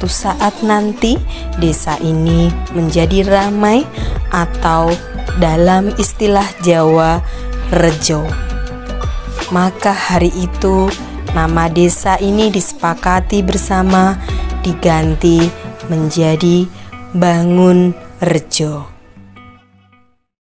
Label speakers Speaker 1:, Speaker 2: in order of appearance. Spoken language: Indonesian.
Speaker 1: suatu saat nanti desa ini menjadi ramai atau dalam istilah Jawa rejo. Maka hari itu nama desa ini disepakati bersama diganti menjadi Bangun Rejo.